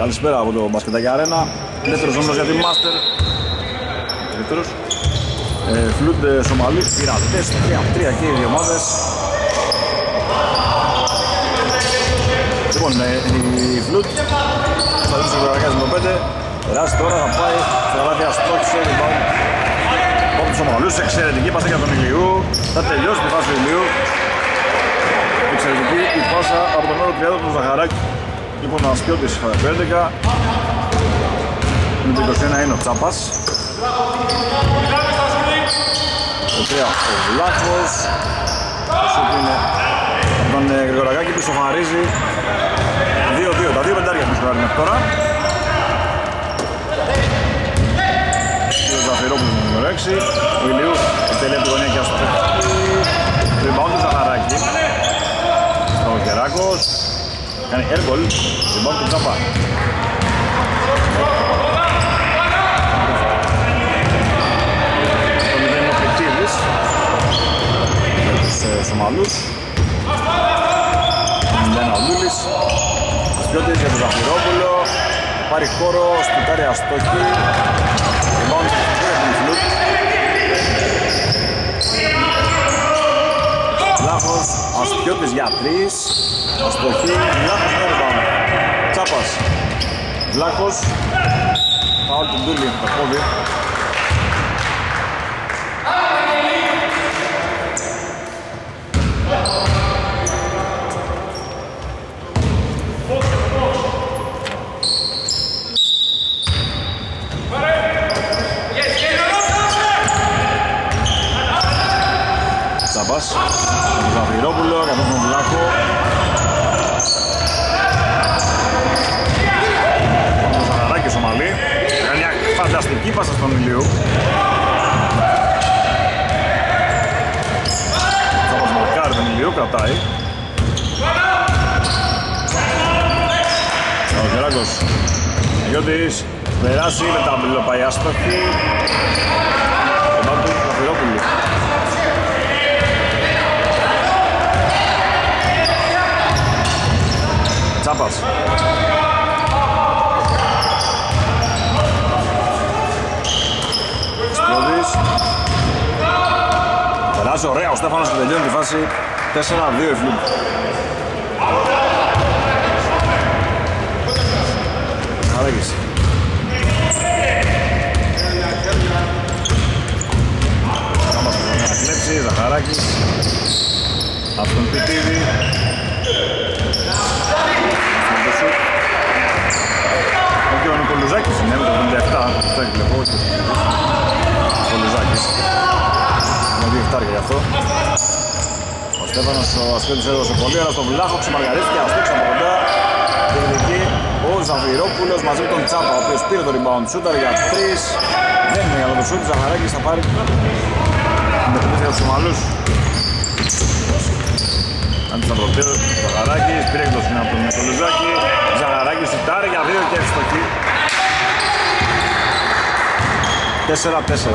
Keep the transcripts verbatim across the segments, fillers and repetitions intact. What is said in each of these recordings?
Καλησπέρα από το Μπασκετάκι Αρένα. Δεύτερος όμιλος για τη Μάστερ. Δεύτερος. Ε, Φλουτ Σομαλί, πειρατές, τρία τρία και οι δύο ομάδες. Λοιπόν, ε, η Φλουτ θα δείξει το Καρακάζι με το πέντε. Περάσει τώρα, θα πάει στο λάδι αστόχησε. Από τους Σομαλούς, εξαιρετική πάσα για τον Ηλιού. Θα τελειώσει τη φάση του Ηλιού. Εξαιρετική η πάσα από τον όρο τριάντα του Ζαχαράκη. Λοιπόν, ο Ασκιώτης έντεκα. Με το είκοσι ένα είναι ο Τσάπας. Το τρία ο Βλάχος. Όσο που είναι από τον Γρηγορακάκη που σοφαρίζει. δύο δύο, τα δύο πεντάρια που σκοράρει μέχρι τώρα. Ο Ζαφυρόπουλος με νούμερο έξι. Ο Ηλιού εκτελεί από τη γωνία και αστοχή. Rebound του Ζαχαράκη. Ο Κεράκος κάνει airball, rebound του Τσάπα. Το μηδέν είναι ο Πιτίδης με τους Σομαλούς. Μηδέν ο Λούλης. Ασκιώτης για τον Ζαφυρόπουλο. Πάρει χώρο, σπιτάρει αστόχη. Rebound του Φλουτ. Λάχος, Ασκιώτης για τρεις. Αστοχή, Βλάχος με rebound. Τσάπας, Βλάχος. Φάουλ του Ντούλη με το πόδι. Τσάπας, τον Ζαφυρόπουλο, καθώς τον Βλάχο. Ο Ζαχαράκης ο Μαλή. Κάνει μια φανταστική πάσα στον Ηλιού. Τσάπας μαρκάρει τον Ηλιού, κρατάει. Ο Γεράκος Αγιώτης, περάσει με τα μπλο, πάει άστοχη. Εμπάμπου του Ζαφυρόπουλου. Τσάπας. Σπιώδης. Περάσει ωραία ο Στέφανος και τελειώνει τη φάση. τέσσερα δύο η Φλουτ. Χαράκης. Τσάπας θα κλέψει, Ζαχαράκης. Από τον Πιτίδη. Και ο Νικολουζάκης είναι με το εβδομήντα επτά, αυτό έχει βλέπω, όχι ο Νικολουζάκης. Είναι δύο εφτάρια γι' αυτό. Ο Στέφανος ο Ασκιώτης έδωσε πολύ ώρα στον Βλάχο, ξεμαργαρίστηκε, αστήξε από κοντά. Τελική ο Ζαφυρόπουλος μαζί με τον Τσάπα, ο οποίος πήρε το rebound shooter για τρεις. Δεν είναι για το shoot, Ζαχαράκης θα πάρει με την για τους Σομαλούς. Αντί στα προτέρω, Ζαχαράκης, πήρε εκτός από τον Νικολουζάκη. Ζαχαράκης σουτάρει για δύο και ευστοχή. τέσσερα τέσσερα.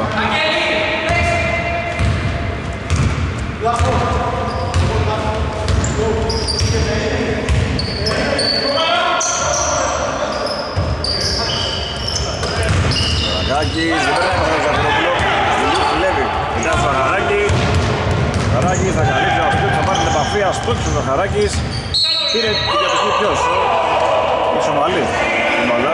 Ζαχαράκης, δεν πρέπει να πάει το Ζαφυρόπουλο. Δουλεύει, μετά το Ζαχαράκη. Ζαχαράκης θα καλύψει αυτό, θα πάρει την επαφή, αστόχησε ο Ζαχαράκης. Πήρε την κατοχή ποιος, η Σομαλή, την μπαλά.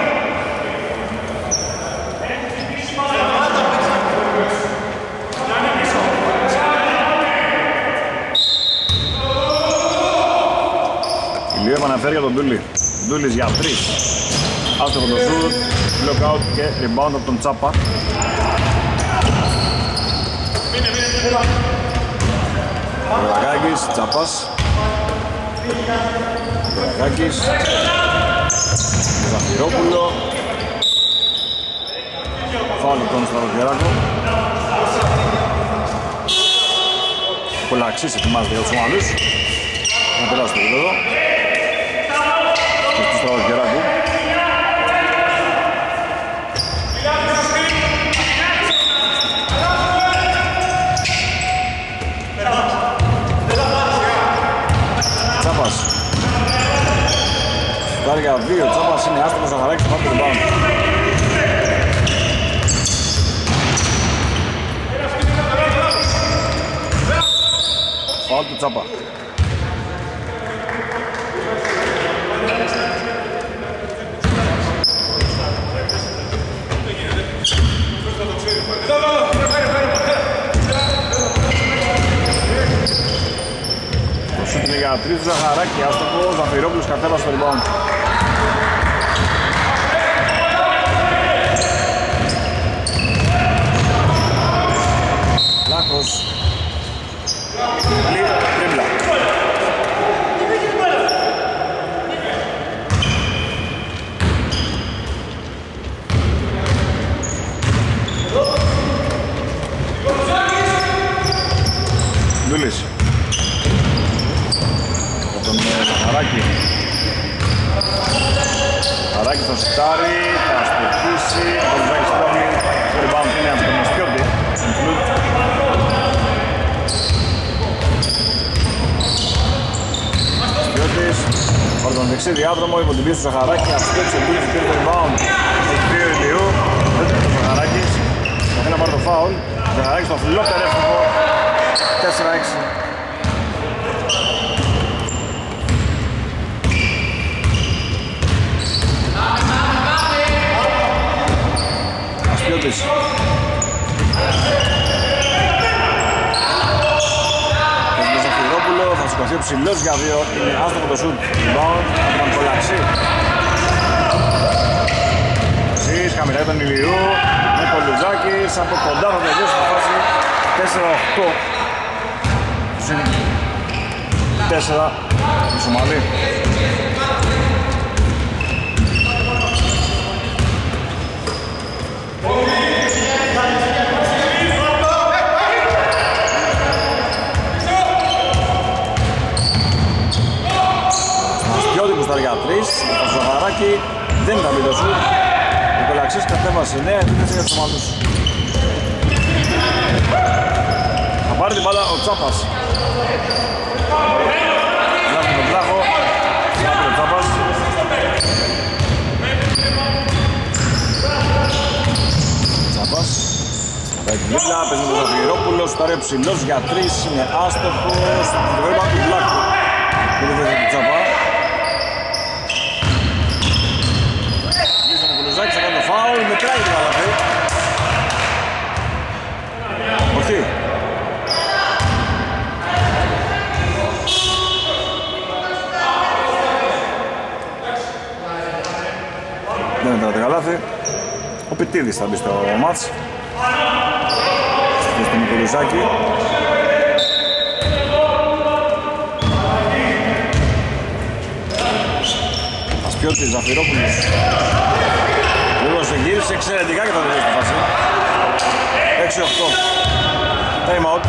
Ηλίου επαναφέρει για τον Ντούλη. Ντούλης για τρεις. Άστοχο το σουτ, blockout και rebound από τον Τσάπα. Γραγάκης, Τσάπας. Γραγάκης. Ζαφυρόπουλο. Φάουλ τον Σταυρογεράκο. Πολλά αξίες ετοιμάζεται για τους Ομαλούς. Να περάσει το επίπεδο. Και του Σταυρογεράκου. Στάρια δύο, Τσάπας είναι άστοχος, Ζαχαράκης πάνω το rebound. Φάουλ του Τσάπα. Το σούτ είναι για τρεις του Ζαχαράκη, άστοχο, ο Ζαφυρόπουλος κατέβασε το rebound. Λάκος. Τρίμπλα. Ντούλης. Από τον Ζαχαράκη. Ζαχαράκη θα σουτάρει, θα στοχίσει, ο Ζάκης Πρόβλη. Το rebound είναι από τον Μασκιώτη. Πάρει τον δεξί διάδρομο, υπό την πίεση του Ζαχαράκη, αστέψει ο Ντούλης, πήρε το rebound. Έχει δύο Ηλιού, δεν το Ζαχαράκης. Θα να πάρει το φάουλ. Ο Ζαχαράκης το φιλότερο εύστοχο, τέσσερα έξι. Ασκιώτης. Θα σηκωθεί ο ψηλός για δύο, είναι άστοχο το σουτ, rebound, από τον Κολαξή. Σεις, χαμηλά τον Ηλιού, με τον Λουζάκης, από κοντά θα τελειώσει τη φάση, τέσσερα οκτώ. Συν τέσσερα, η Σομαλή. Για τρεις, το Ζαχαράκη δεν ήταν μπει το σουτ. Ο Κολαξής κατέβασε νέα επίθεση για τους ομάδους. Θα πάρει την μπάλα ο Τσάπας. Βλάβει τον Πλάχο, βλάβει τον Τσάπας. Τσάπας. Θα έχει δίπλα, παίζει με τον Ζαφυρόπουλο, στάρει ο ψηλός για τρεις, είναι άστοχος. Το γρήμα του Πλάχου. Δεν το θέση του Τσάπα. Θα κάνει το φάουλ, μετράει την καλαθή. Όχι. Δεν μετράει την καλάθη. Ο Πιτίδης θα μπει στο μάτς. Στο Νικολουζάκη. Ασκιώτης, Ζαφυρόπουλος. Λίγο σε γύρισε εξαιρετικά και θα τελειώσει τη φάση. έξι οκτώ. Time out.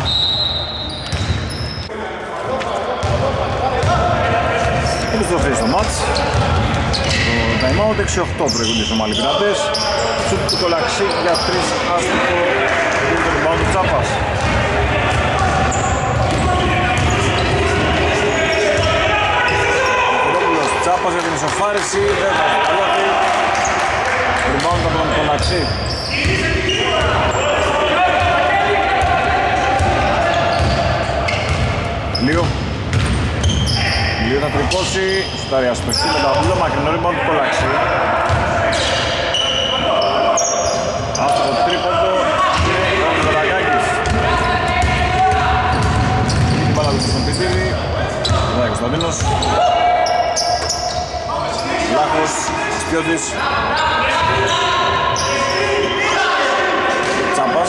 Επιστροφή στο μάτς. Το time out έξι οκτώ προηγούνται οι Σομαλοί πειρατές. Σουτ του Κολαξή για τρεις, άστοχο. Και το rebound του Τσάπας. Ο Τσάπας για την ισοφάριση, δεν θα καλάθει. Rebound από τον Κολαξή. Λίγο. Λίγο θα τρυπώσει. Σουτάρει αστοχή με το αυλό μακρινό rebound του Κολαξή. Αυτό το τρίποντο και ο Δωρακάκης. Την μπάλα του στον Πιτίδη. Εδώ Κωνσταντίνος. Λάχος, Σκιώτης. Τσάπας.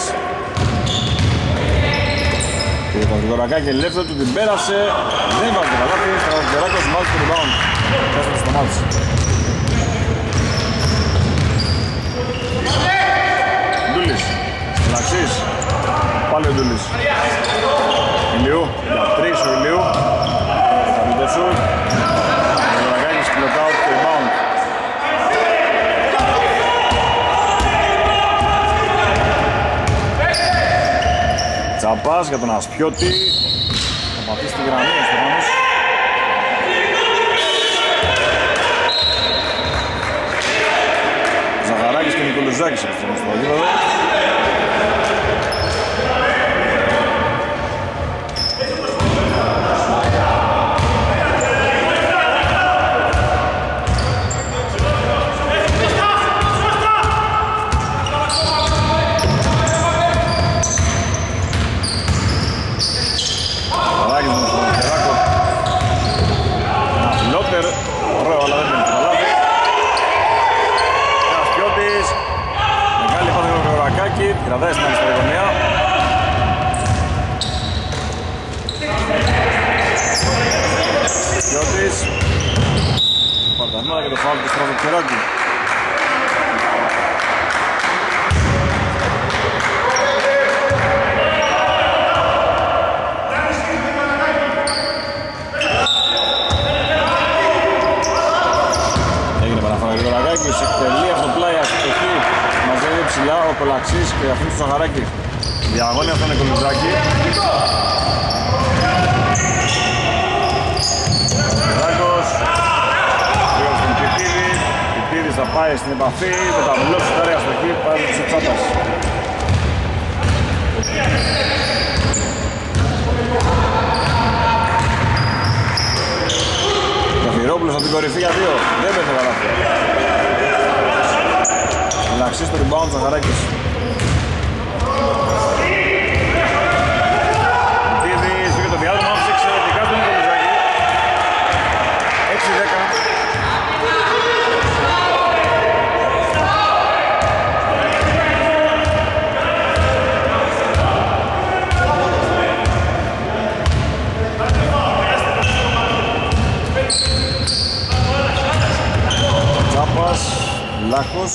Και τον Δωρακάκη ελεύθερο του την πέρασε. Δεν βάζει το καλάθι. Ο Δωράκος μάλει το rebound. Κάστος στο μάτς. Ντούλης. Λαξής. Πάλι ο Ντούλης. Ηλιού. Για τρεις ο Ηλιού. Θα πει το σουτ. Ο Δωρακάκης κλωτάω το rebound. Τσάπας για τον Ασπιώτη. Θα πατήσει τη γραμμή ο Στεφάνος. Κολουζάκης επιστρέφει στο γήπεδο. Κρατάει στην αριστερή γωνία. Γιώτης. Παρτανόρα και το φάουλ του Στραβοκεράκη. Έγινε παραφορά για το Ραγάκης, εκτελεί αυτό το πλάι αστοχή. Μαζεύει ψηλά ο Κολαξής και αφήνει το Σαχαράκι. Διαγώνει αυτόν είναι Κολουζάκη. Ράκος. Λίγο στον Πιτίδη. Πιτίδης θα πάει στην επαφή. Το ταμπλό σουτάρει αστοχή. Πάει στο Τσάπας. Καφυρόπουλος από την κορυφή για δύο. Δεν πέφτει γαλάφια. Λαξής στο rebound, Ζαχαράκης. Πιτίδης πήγε το διάδρομο, άφησε εξαιρετικά τον Κολουζάκη. έξι δέκα. Τσάπας, Λάκος.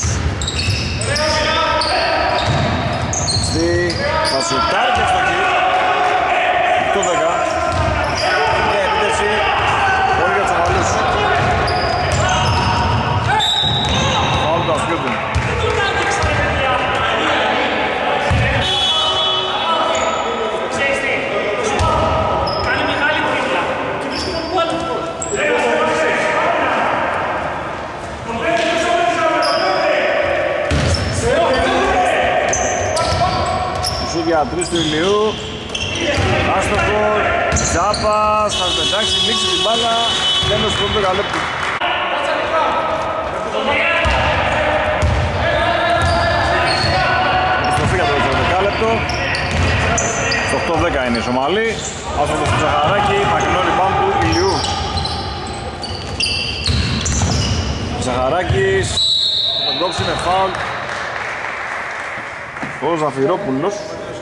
Θα σουτάρει και στο κύριο. Το δέκα. Μια επίτευξη. Όλοι για τους αμαλούς. Φάουλ του Ασκιώτου. Για τρεις του Ηλιού. Άστοχο. Τσάπας. Θα πετάξει, λήξει την μπάλα. Τέλος του πρώτου δεκαλέπτου. Επιστροφή για το δεύτερο δεκάλεπτο. Στο οκτώ δέκα είναι η Σομαλή. Άστοχο στο Ζαχαράκι. Μακρινό rebound του Ηλιού. Ζαχαράκης. Θα τον κόψει με φάουλ ο Ζαφυρόπουλος.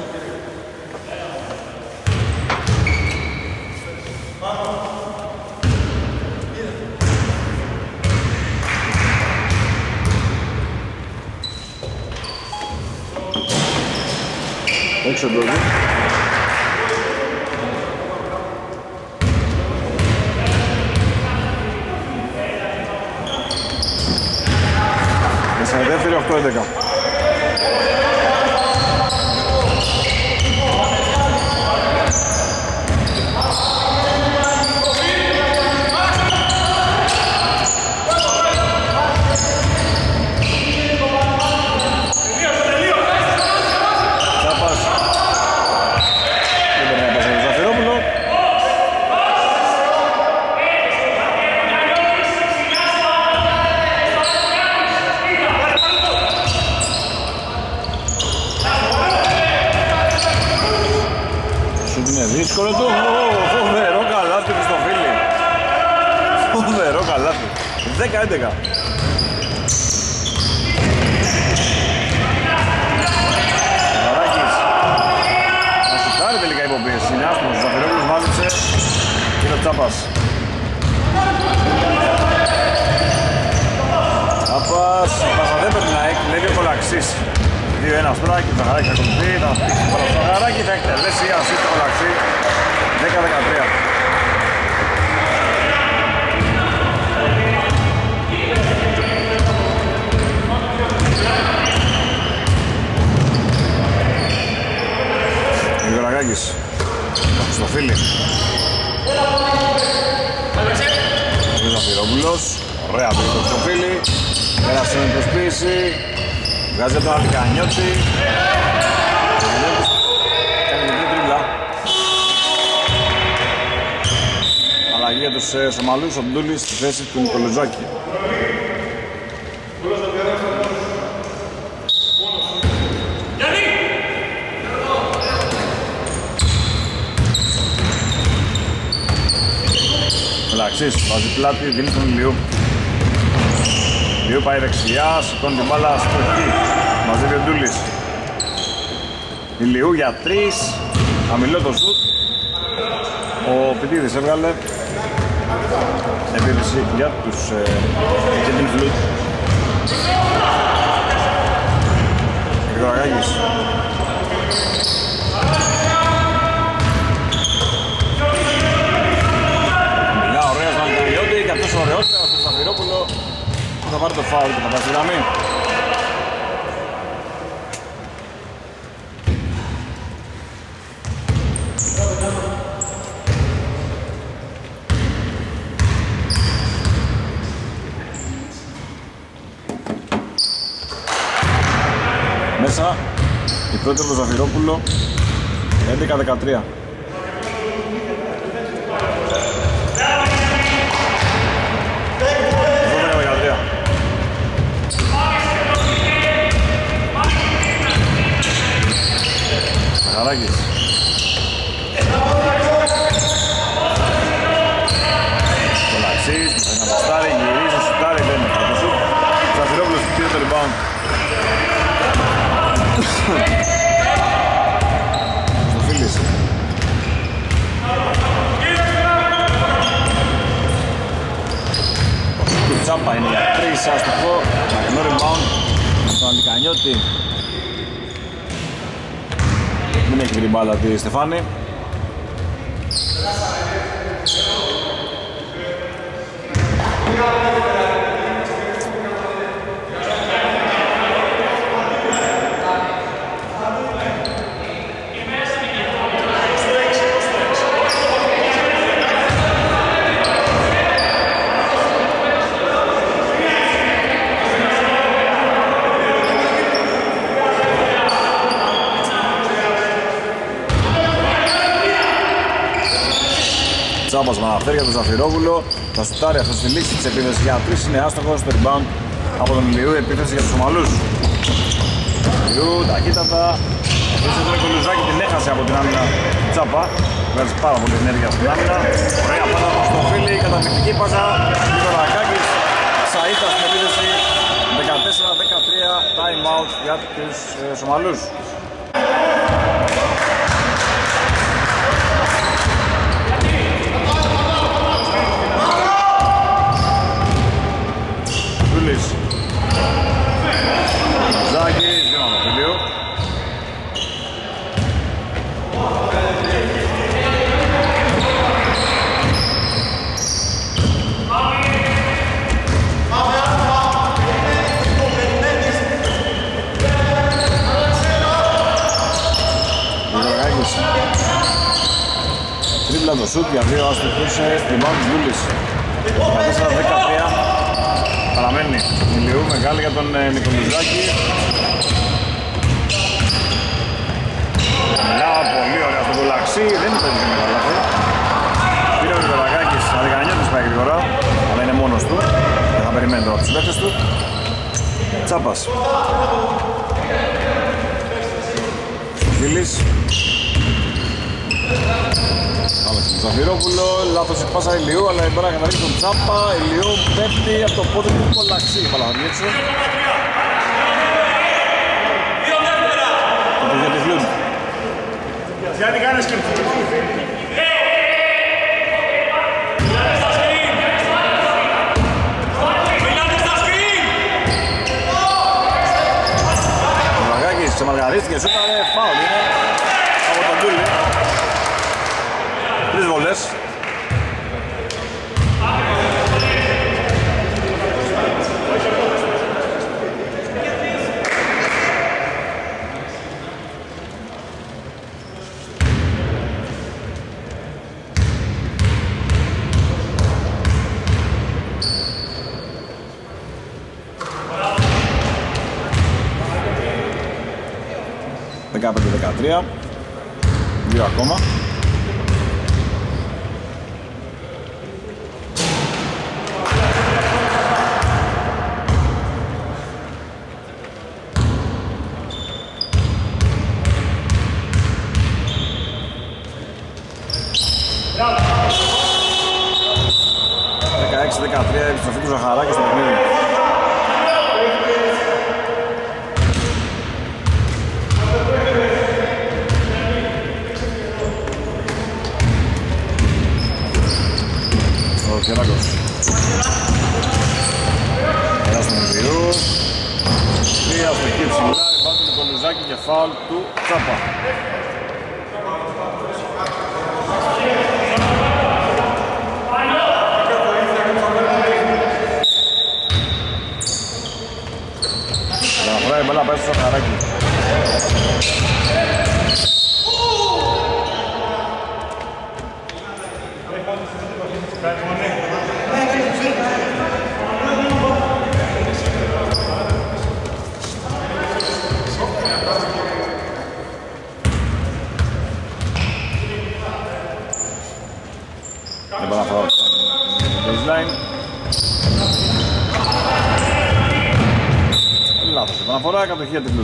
Έξω εντός. Μέσα δεύτερη οκτώ έντεκα. Δύσκολο το φοβερό καλάθι του στο φίλι. Φοβερό καλάθι. δέκα έντεκα. Βαράκης. Θα σουτάρει τελικά υποπίεση. Είναι άσπρος. Ο Ζαφυρόπουλος μάζεψε και το Τσάπας. Τσάπας. Πάσα δεν περνάει. Κλέβει ο Κολαξής. δύο ένα τώρα και το Ζαχαράκι θα ακολουθεί. Θα πήξει το Ζαχαράκι. Θα εκτελέσει η ασίστ το Κολαξή. δέκα δεκατρία. Γεωργάκης. Στο φίλι. Ο Ζαφυρόπουλος. Ωραία πήρε το στο φίλι. Πέρασε με προσποίηση. Βγάζει τον Αλικανιώτη. Κάνει μικρή τρίμπλα. Αλλαγή για τους ε, Σομαλούς, ο Μπτούλης στη θέση του Νικολοζάκη. Μελαξής, βάζει πλάτη, δίνει τον Ηλιού. Ηλιού πάει δεξιά, σηκώνει την μπάλα στο εκεί. Μαζεύει ο Ντούλης. Ηλιού για τρεις, χαμηλό το σουτ. Ο Πιτίδης έβγαλε επίθεση για τους ε, και την Φλουτ. Γρηγοραγάκης. Μιλά ωραίος με Αλικανιώτη και αυτός ωραιότερος στο Ζαφυρόπουλο που θα πάρει το φάουλ και θα πάει στη γραμμή. Μέσα η πρώτη από το Ζαφυρόπουλο έντεκα δεκατρία. δώδεκα δεκατρία. Χαράκης. Κολαξής, θα να παστάρει, γυρίζει, σουτάρει, δεν είναι το σουτ. Ζαφυρόπουλος πήρε το rebound. Στο Φίλης. Το Τσάπα είναι για τρεις άστοχο. Μακρινό rebound στον Αλικανιώτη. Δεν έχει την μπάλα τη Στεφάνη. Τσάμπας με αναφέρει για τον Ζαφυρόπουλο. Θα σουτάρει αυτό στη λήξη της επίθεσης για τρεις, είναι άστοχος στο rebound από τον Ηλιού, επίθεση για τους Ομαλούς. Ηλιού, ταχύτατα, επίθεση του Νικολουζάκη, την έχασε από την άμυνα Τσάπα. Βγάζει πάρα πολύ ενέργεια στην άμυνα. Ωραία πάσα από στο Φίλη, καταπληκτική πάσα. Γρηγορακάκης, Σαΐτα στην επίθεση. δεκατέσσερα δεκατρία, time out για τους ε, Ομαλούς. Ζάκης, δύο από το τελείο. Γρηγοράκης. Τρίπλα το σουτ για δύο άστοχους, rebound της Λούλης. δεκατέσσερα δεκατρία. Παραμένει Ηλιού, μεγάλη για τον Νικολουζάκη. Μιλά πολύ ωραία στον Κολαξή, δεν είναι παιδί μεγάλα αυτό. Πήρε ο Γρηγορακάκης, Αλικανιώτης πάει γρήγορα, αλλά είναι μόνος του. Δεν θα περιμένει τώρα τους παίκτες του. Τσάπας. Φίλης. Άλεξε τον Ζαφυρόπουλο, λάθος η πάσα Ηλιού, αλλά η μπάλα καταρρύξει τον Τσάπα. Ηλιού πέφτει από το πόδι του Κολαξή. Πάλα θα διέξει. Το για τη Φλουτ. Γιατί κάνεις και Ο Μαργάκης ξεμαργαρίστηκε, σούταρε, φάουλ είναι από τον Τούλη. Τρεις βολές. δεκαπέντε δεκατρία. Δύο ακόμα. δεκαέξι δεκατρία επιστροφή του Ζαχαράκη στο παιχνίδι. Στο Κεράκος. Περάσει τον Ιδιού. Τρία στο εκεί ψηλά, υπάρχει το Κολουζάκι και φάουλ του Τσάπα. Η μπάλα πάει στο Ζαχαράκη. Η μπάλα φορά στο baseline. Λάθος, επαναφορά, κατοχή τριπλού.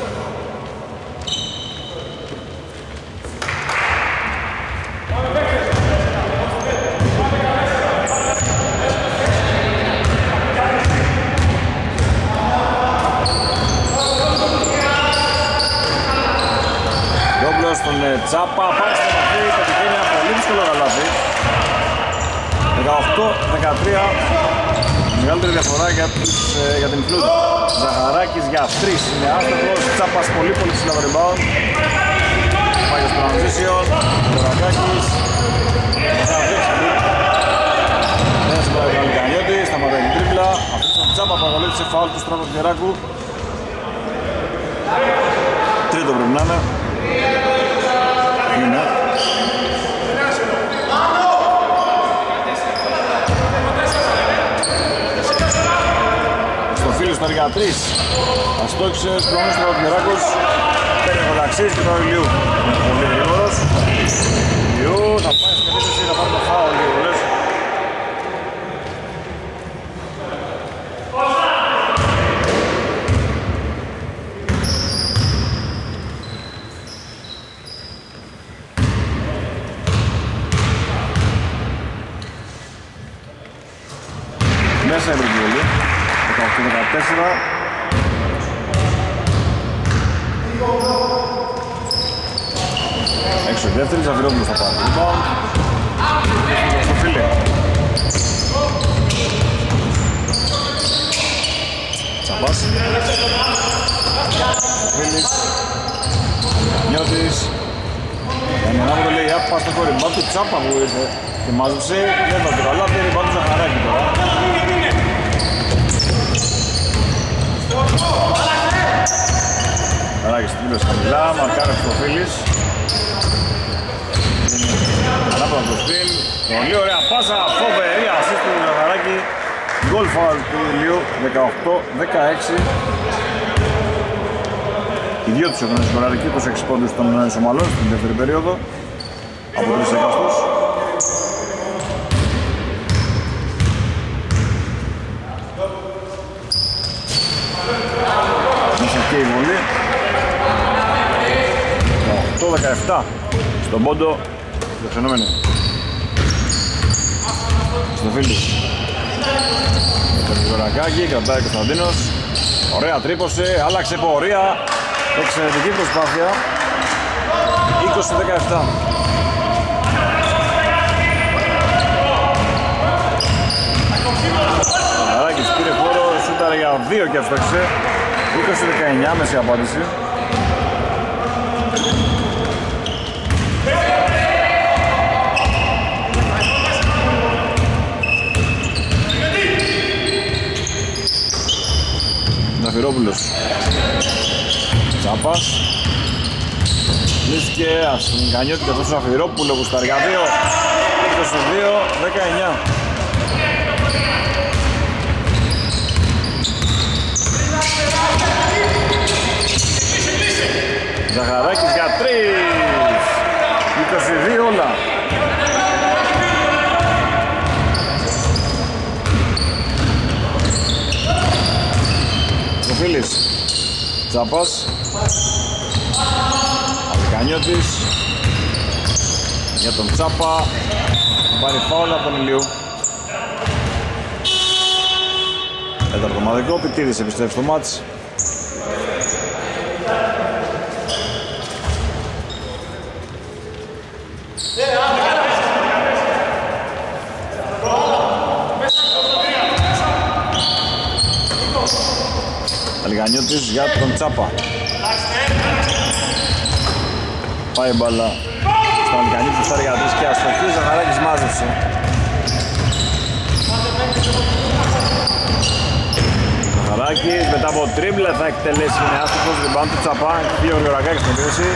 Ντόμπλος στον Τσάπα, πάει στο μαθή, πετυχαίνει ένα πολύ δύσκολο καλάθι. δεκαοκτώ δεκατρία, μεγαλύτερη διαφορά για, τους, ε, για την Φλούτ. Ζαχαράκης για τρεις, είναι άστοχος, Τσάπας πολύ πολύ ψηλά το rebound. Πάει στο transition, Ζαχαράκης, θα δείξει Φλούτ. Δεν σπάει ο Καλικανιώτης, σταματάει την τρίπλα. Αυτή στον Τσάπα που αγωλήθησε φάουλ του Στράτος Γεράκου. Τρίτο πρέπει να είναι. Είναι. Στο για τρεις. Αστόχησε προνός του Γεράκος. Παίρνει ο Λαξής και τον Ηλιού. Πολύ γρήγορος. Ηλιού θα πάει στην επίθεση, θα πάρει το φάουλ και βολές. Μέσα είναι η βολή. δεκαοκτώ δεκατέσσερα. Έξω δεύτερη, Ζαφυρόπουλος θα πάρει. Λοιπόν, στο φίλε. Τσαπάς. Φίλης. Νιώτης. Κάνει ένα που λέει άπα στο χώρο. Μπα του Τσάπα που ήρθε και μάζεψε. Δεν θα το καλά, δεν μπα του Ζαχαράκη τώρα. Καράκης τύπλος χαμηλά, μαρκάρει στο Φίλης. Ανάποδα το σπιν. Πολύ ωραία πάσα, φοβερή ασίστ του Ζαχαράκη. Γκολ φάουλ του Ηλίου, δεκαοκτώ δεκαέξι. Οι δυο τους έχουν σκοράρει και είκοσι έξι πόντους των Σομαλών στην δεύτερη περίοδο. Από τρεις εκαστούς. Και η βολή οκτώ δεκαεπτά στον πόντο φιλοξενούμενοι στο Φίλου το Ζωρακάκι, κρατάει ο Κωνσταντίνος, ωραία τρίπωσε, άλλαξε πορεία, εξαιρετική προσπάθεια, είκοσι δεκαεπτά. Ζωρακάκης πήρε χώρο, σούταρε για δύο και εύστοχησε. είκοσι δεκαεννιά μέση απάντηση. Ζαφυρόπουλος. Τσάπας. Λύθηκε στον Κανιώτη και αυτός ο Ζαφυρόπουλο που στα αργά δύο. είκοσι δύο δεκαεννιά. Ζαχαράκης Χρυστοφίλης. Τσάπας. Αλικανιώτης. Για τον Τσάπα. Θα πάρει φάουλ από τον Ηλίου. Τέταρτο ομαδικό, Πιτίδης επιστρέφει στο μάτς. Αλικανιώτης για τον Τσάπα. Πάει μπαλά στον Αλικανιώτη, στάρει για τρεις και αστοχή. Ζαχαράκης μάζεψε. Ζαχαράκης μετά από τρίμπλα θα εκτελέσει, είναι άστοχος. Ριμπάουντ του Τσάπα, δύο γρηγορακάκης στην επίθεση.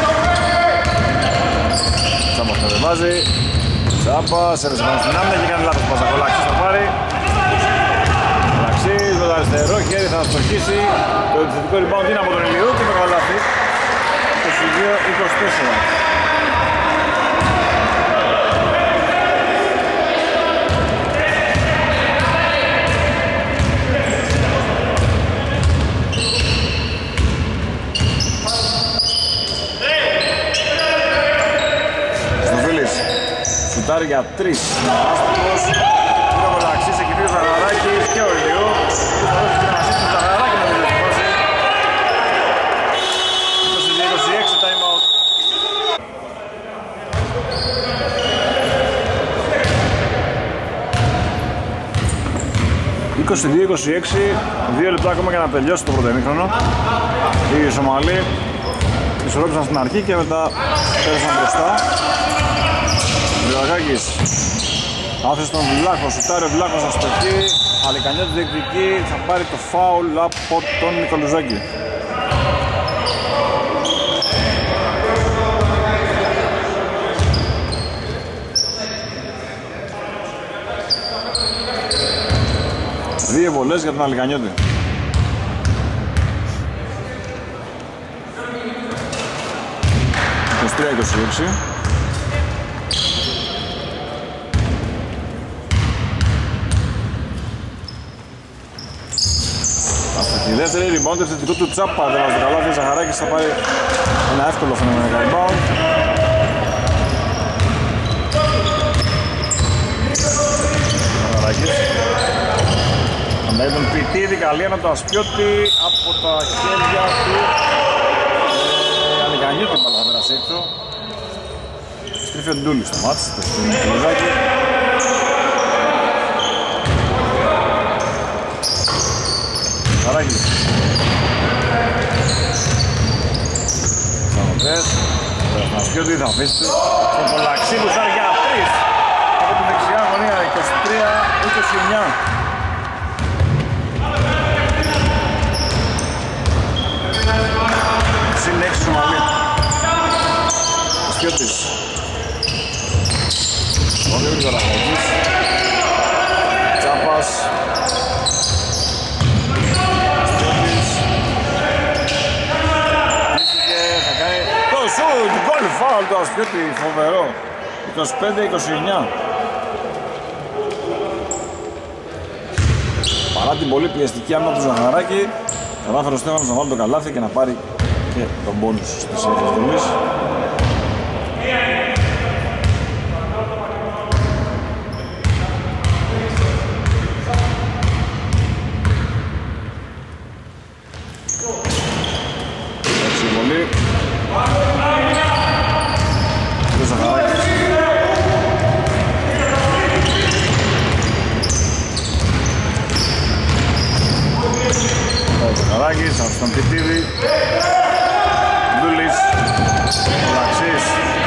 Τσάπα θα δεν βάζει. Τσάπα, σέρβισε πάνω στην άμυνα και κάνει λάθος πάσα. Κολαξής θα πάρει. Κολαξής με το αριστερό χέρι θα αστοχίσει. Το επιθετικό ριμπάουντ είναι από τον Ηλιού και το καλάθι. είκοσι δύο είκοσι τέσσερα. Στοφίλης σουτάρει για τρεις. Άστοχος. Είναι ο Κολαξής, εκεί πήρε ο Ζαχαράκης και ο Ηλιού. Θα δώσει την ασίστ του Ζαχαράκη να μην δεσπάσει. είκοσι δύο είκοσι έξι time out. είκοσι δύο είκοσι έξι, δύο λεπτά ακόμα για να τελειώσει το πρώτο ημίχρονο. Οι Σομαλοί ισορρόπησαν στην αρχή και μετά πέρασαν μπροστά. Βιλαγάκης άφησε τον Βλάχο, σουτάρει ο Βλάχος αστοχή. Αλικανιώτης διεκδικεί, θα πάρει το φάουλ από τον Νικολουζάκη. Δύο βολές για τον Αλικανιώτη. είκοσι τρία είκοσι έξι. Αυτή η δεύτερη rebound, ευθετικό του Τσάπα, δεν βάζει το καλάθι. Ζαχαράκης θα πάρει ένα εύκολο φαινόμενο rebound. Ζαχαράκης με τον Πιτίδη, καλή ένα το Ασκιώτη από τα χέρια του. ε, Αλικανιώτη μπαλά θα πέρασε έξω. Στρίφει ο Ντούλης στο μάτς, το στρίνει το Λουζάκι. Ζαχαράκης. Σανωτές, τον Ασκιώτη θα αφήσει στον Κολαξή που θα για τρεις από την δεξιά γωνία, είκοσι τρία είκοσι εννιά. Συν έξι Σομαλή. Ασκιώτης. Ο Διούρης Ζαχαράκης. Τσάπας. Ασκιώτης. Κλείστηκε, θα κάνει το σουτ, γκολ φάουλ του Ασκιώτη, φοβερό. είκοσι πέντε είκοσι εννιά. Παρά την πολύ πιεστική άμυνα του Ζαχαράκη, κατάφερε ο Στέφανος να βάλει το καλάθι και να πάρει και τον μπόνους στις ευρωδομές. Έτσι βολή. Το Ζαχαράκης. Ο Ζαχαράκης, από τον Πιτίδη. Ντούλης. Κολαξής.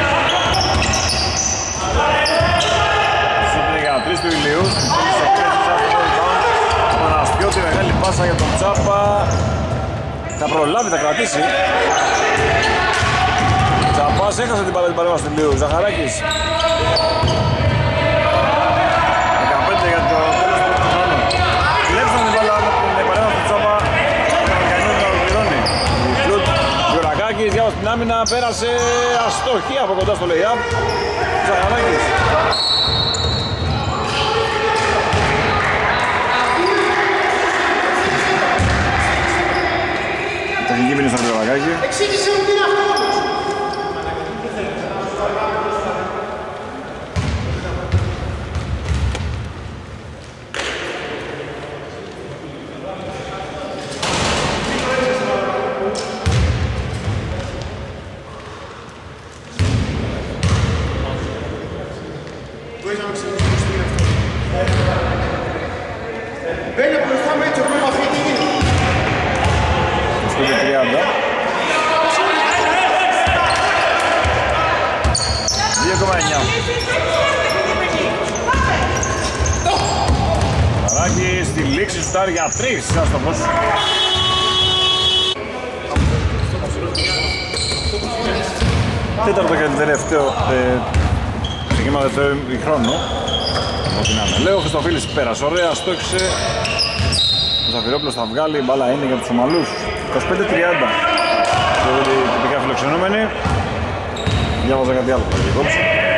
Σούτρε για τρεις του Ηλίου. Από τον Ασκιώτη, μεγάλη πάσα για τον Τσάπα. Θα προλάβει, θα κρατήσει. Τσάπας έχασε την παρέμβαση του Ηλίου. Ζαχαράκης. δεκαπέντε για το τέλος του χρόνου. Κλέψαν την παρέμβαση του Τσάπα. Γιουρακάκης, διάβασε την άμυνα, πέρασε αστοχή από κοντά στο lay-up. Ζαχαράκης. Εξήγησε μου τι είναι αυτό όμως. Μπορείς να με εξηγήσεις τι είναι αυτό. Μπαίνει μπροστά μου έτσι ο πρώτος τι είναι. είκοσι τριάντα. δύο κόμμα εννιά. Χαράκη στη λήξη σουτάρει για τρεις. Άστοχος. Τέταρτο και τελευταίο ε, ξεκίνημα δεύτερο χρόνο. Ό,τι να είναι. Λέω, ο Χριστοφίλης πέρασε ωραία, στόχισε. Ο Ζαφυρόπουλος θα βγάλει, η μπάλα είναι για τους Ομαλούς. είκοσι πέντε τριάντα. Και τυπικά φιλοξενούμενοι. Διάβαζα κάτι άλλο, θα διακόψω.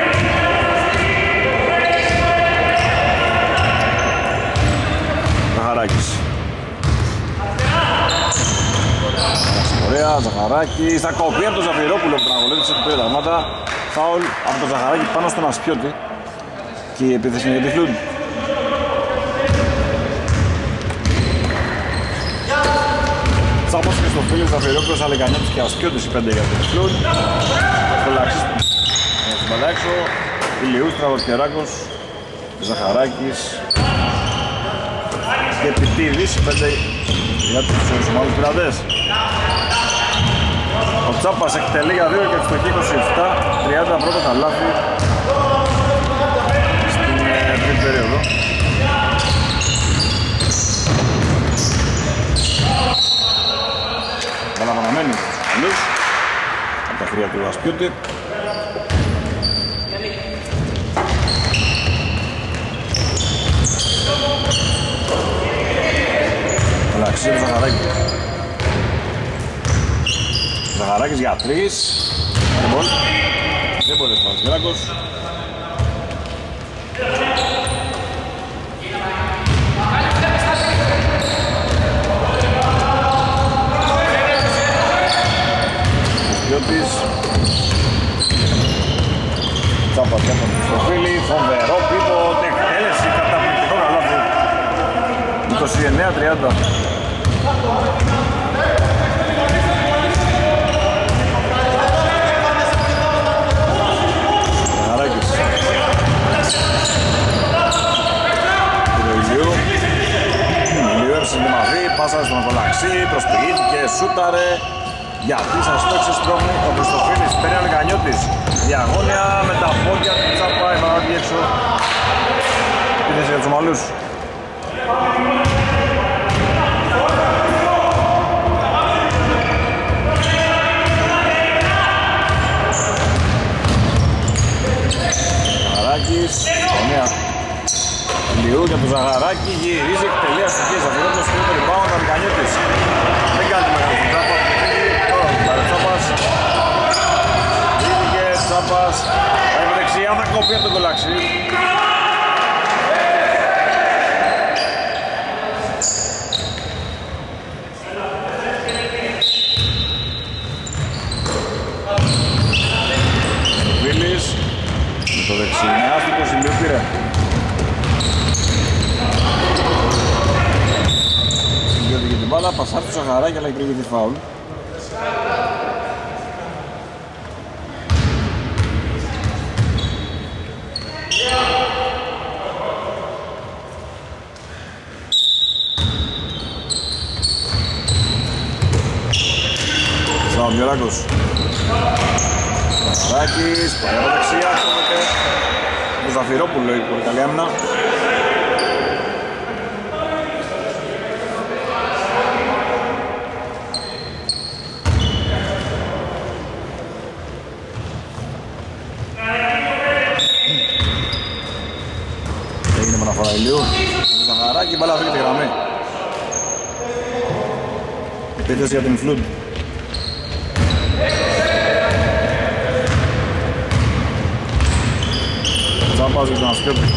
Ζαχαράκης. Ωραία, Ζαχαράκης. Θα κοπεί από τον Ζαφυρόπουλο που τραγολέτησε του πήρε ταγμάτα. Φάουλ από τον Ζαχαράκη πάνω στον Ασκιώτη. Και η επίθεση είναι για τη Φλούντ. Τσάπος και στο φίλο Ζαφυρόπουλος, Αλεκανιώτης και Ασκιώτης οι πέντε για την Φλούντ. Κολάξης στην μπαλά έξω. Ηλιούς, Τραγοσκεράκος, Ζαχαράκης και Πιτίδης οι πέντε για τους Ομαλούς πειρατές. Ο Τσάπας εκτελεί για δύο και ευστοχή είκοσι επτά τριάντα πρώτο καλάθι στην τρίτη περίοδο. Παραπαναμένει τους Ομαλούς από τα χρία του Ασκιώτη. Εντάξει, ο Ζαχαράκης. Ζαχαράκης για τρεις. Λοιπόν, δεν μπορεί να φτάσει Γράκος. Γιώτης. Τσάπας για τον Χριστοφίλη. Φοβερό πίπο. Εκτέλεση καταπληκτικό καλάθι. είκοσι εννέα τριάντα. Ζαχαράκης. Ηλίου. Ηλίου έρθει με μαύρη, πάσα στον Κολαξί, προσποιήθηκε, σούταρε. Γιατί σας το εξεσπρώχνει ο Χριστοφίλης, παίρνει ο Λικανιώτης. Διαγώνια με τα πόδια του Τσάπα, η παράδει έξω. Επίθεση για τους Ομαλούς. Ζαχαράκης, γωνία Ηλιού για τον Ζαχαράκη, γυρίζει, εκτελεί αστοχή, Ζαφυρόπουλος και το rebound, ο Λικανιώτης. Δεν κάνει μεγάλο τον Τσάπα, τώρα τον πάρε Τσάπας. Βγήκε Τσάπας, θα είναι δεξιά, θα κόπει από τον Κολαξί. Βίλης, με το δεξινιάστικο Ηλιού πήρε. Συγκιώτη για την μπάλα, πασάρει του Ζαχαράκη αλλά υπήρχε τη φάουλ. Σαββιωράκος. Ζαχαράκης, πάει από δεξιά, κόβεται. Το Ζαφυρόπουλο έχει πολύ καλή άμυνα. Έγινε μεταφορά Ηλίου. Το Ζαχαράκη, μπάλα βρήκε τη γραμμή. Επίθεση για την Φλούντ. Τσάπας για τον Ασκιώτη.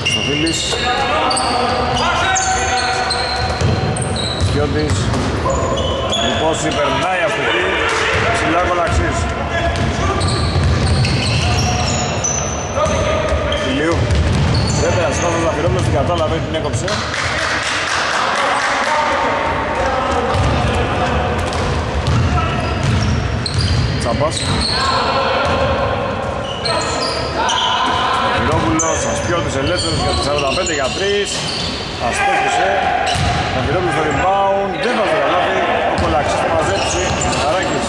Χριστοφίλης. Ασκιώτης. Πόση περνάει αυτή εκεί, ψηλά Κολαξής. Ηλίου. Δεν πέρασε, θα Ζαφυρόπουλος την κατάλαβε, την έκοψε. Τσάπας. Ζαφυρόπουλος, Ασκιώτης ελεύθερος για σαράντα πέντε για τρία. Αστόχησε. Ζαφυρόπουλος στο rebound, δεν βάζει το καλάθι. Ο Κολαξής θα μαζέψει, Χαράκης.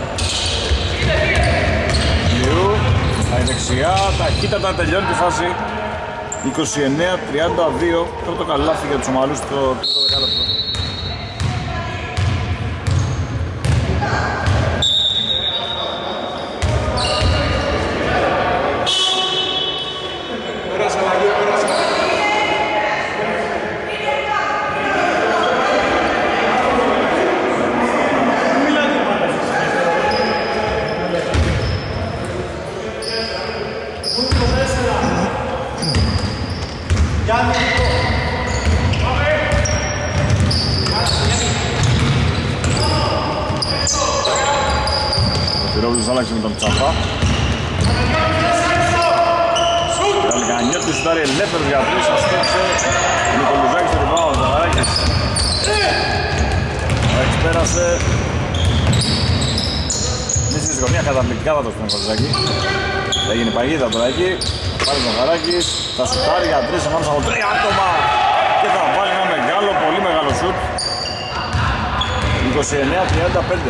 Ηλίου, στα δεξιά, ταχύτατα τελειώνει τη φάση. είκοσι εννέα τριάντα δύο, πρώτο καλάθι για τους ομαλούς στο τρίτο δεκάλεπτο. Άλλαξε με τον Τσαφά. Γαλγανιώτης σουτάρει ελεύθερος για τρεις, αστόξε. Νικολουζάκης στο rebound, Ζαχαράκης. Ζαχαράκης πέρασε. Μίση της γωνία καταπληκτικά θα το σπίτι ο Ζαχαράκη. Έγινε παγίδα τώρα εκεί. Πάρει τον Ζαχαράκης, θα σουτάρει για τρεις, εμάς από τρία άτομα. Και θα βάλει ένα μεγάλο, πολύ μεγάλο σουτ. είκοσι εννέα τριάντα πέντε.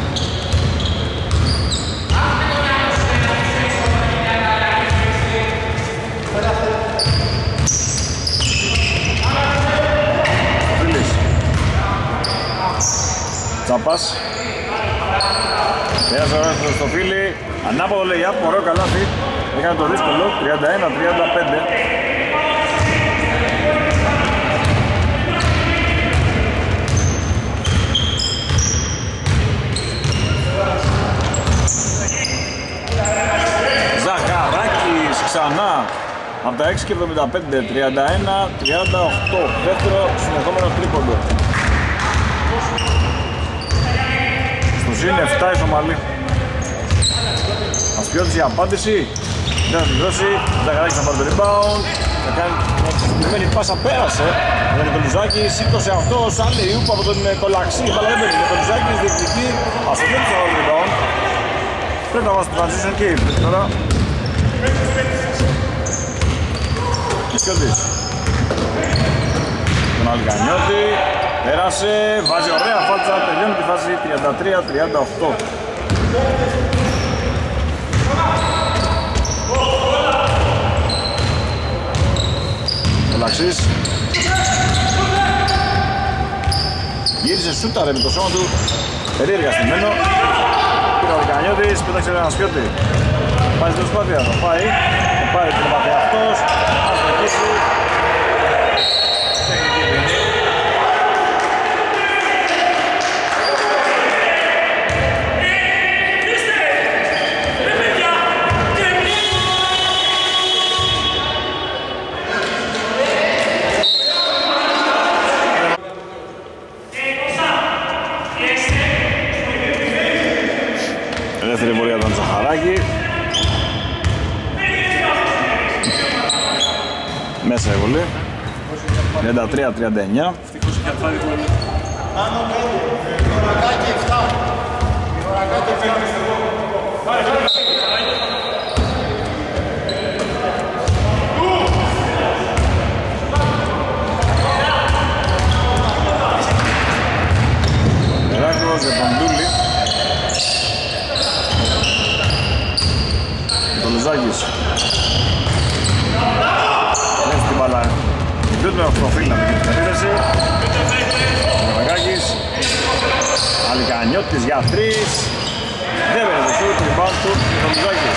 Τσάπας. Πέρασε ο στο φίλι. Ανάποδο λέει απ' ωραίο καλάθι. Έκανε το δύσκολο. τριάντα ένα τριάντα πέντε. Ζαχαράκης ξανά. Από τα έξι και εβδομήντα πέντε. τριάντα ένα τριάντα οκτώ. Δεύτερο συνεχόμενο τρίποντο. Είναι εφτά η Σομαλή. Ασκιώτης για απάντηση. Δεν θα την δώσει. Ζαχαράκης θα πάρει το rebound. Θα κάνει μια συγκεκριμένη πάσα, πέρασε. Ο Νικολουζάκης σήκωσε αυτός. Άλλη ούπα από τον Κολαξή. Μπαλά δεν παίρνει. Ο Νικολουζάκης διεκδικεί. Αστοχέτης θα βάλει το rebound. Πρέπει να βάζει το transition και ήρθε τώρα. Ασκιώτης. Τον Αλγανιώτη. Πέρασε, βάζει ωραία φάλτσα, τελειώνει τη φάση τριάντα τρία τριάντα οκτώ. Κολαξής. Γύρισε σούταρε με το σώμα του, περίεργα στημένο. Πήρε ο Αλγανιώτης, πέταξε ένα Ασκιώτη. Πάει στην προσπάθεια, θα πάει, θα πάρει την προσπάθεια αυτός, ας το κίσει. Δεύτερη πορεία τον Ζαχαράκη. Μέσα η βολή. τριάντα τρία τριάντα εννιά. Περάκος για τον Ντούλη. Το Λουζάκης. Έχει την μπάλα. Δεν το προφίλ να μην την επίθεση. Ο Μεγάκης. Αλικανιώτης για τρεις. Δεν πέρασε το σούτ, rebound του το Λουζάκης.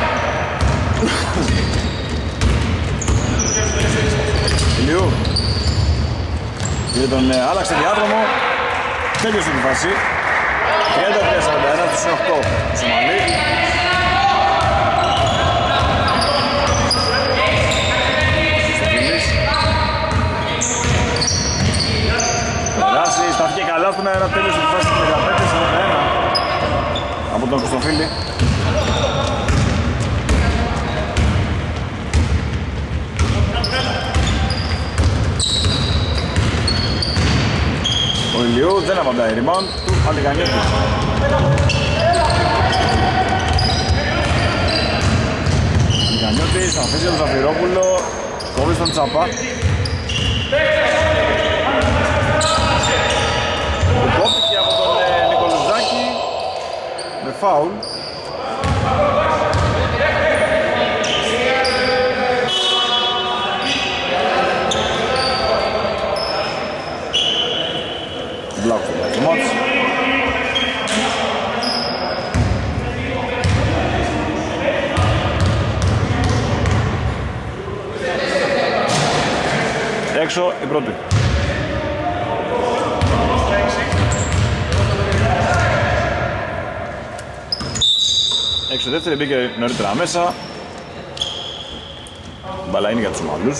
Ηλιού. Και τον ε, άλλαξε διάδρομο. Τέλειωσε την φάση. τριάντα τρία σαράντα ένα στους οκτώ. Σομαλή. Στάθηκε καλά στον αέρα, τέλειωσε τη φάση του δεκαπέντε από τον Χρυστοφίλη. Ο Ηλιού δεν απαντάει, rebound του Αλιγανιώτη. Αλιγανιώτης, θα αφήσει τον Ζαφυρόπουλο, κόβει στον Τσάπα. Που κόπηκε από τον ε, Νικολουζάκη με φάουλ. Μπλάκο στο μάτς. Έξω η πρώτη. Έξω η δεύτερη, μπήκε νωρίτερα μέσα. Μπαλά είναι για τους ομαλούς.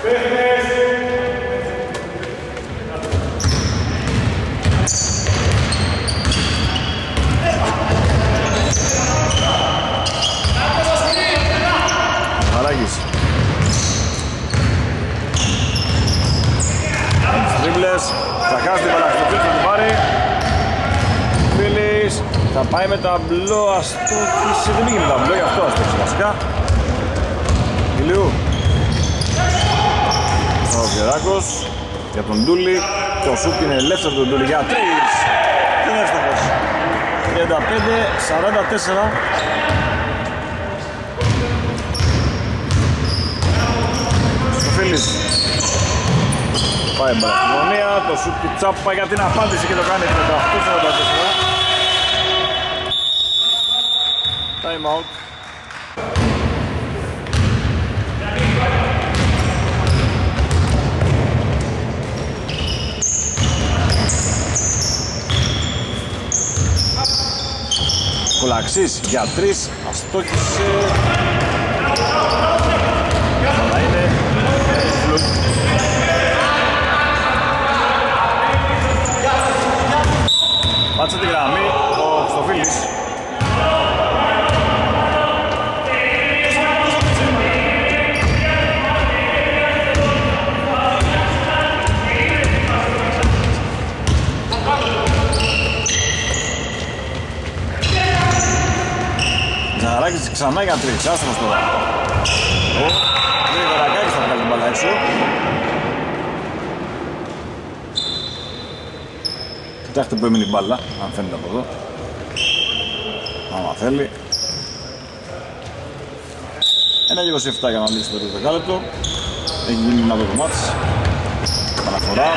Χαράκης. Τρίμπλες, θα χάσει την παραξιτοφίλη, θα την πάρει. Φίλης, θα πάει με ταμπλό, αστόχησε, δεν πήγε με ταμπλό, γι' αυτό αστόχησε βασικά. Ηλιού. Ο Γεράκος για τον Ντούλη, και ο Σούκ είναι ελεύθερο τον Ντούλη για τρεις. Και είναι εύστοχος. τριάντα πέντε σαράντα τέσσερα. Φίλης. Πάει μπαλά στη γωνία, το σουτ του Τσάπα για την απάντηση και το κάνει τριάντα οκτώ σαράντα τέσσερα. Time out. Κολαξής για τρεις, αστόχησε. Αλλά είναι φλουτ. Πάτσε τη γραμμή ο Χρυστοφίλης. Ζαχαράκης ξανά για τρεις, άστρος τώρα. Ο Γρηγορακάκης θα βγάλει την μπάλα έξω. Κοιτάξτε που έμεινε η μπάλα, αν φαίνεται από εδώ. Άμα θέλει. Ένα και είκοσι επτά για να λύσει το τρίτο δεκάλεπτο. Έχει γίνει ένα το μάτς. Αναφορά.